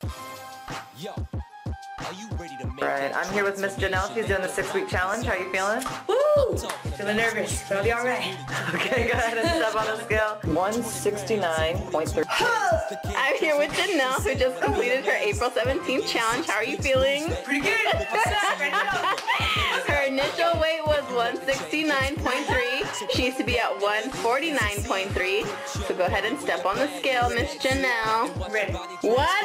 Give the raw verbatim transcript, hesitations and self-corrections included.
Right, I'm here with Miss Janelle. She's doing the six-week challenge. How are you feeling? Woo! Feeling nervous, but I'll be all right. Okay, go ahead and step on the scale. one sixty-nine point three. I'm here with Janelle, who just completed her April seventeenth challenge. How are you feeling? Pretty good. What's up? Ready to go? Her initial weight was one sixty-nine point three. She used to be at one forty-nine point three. So go ahead and step on the scale, Miss Janelle. Ready. one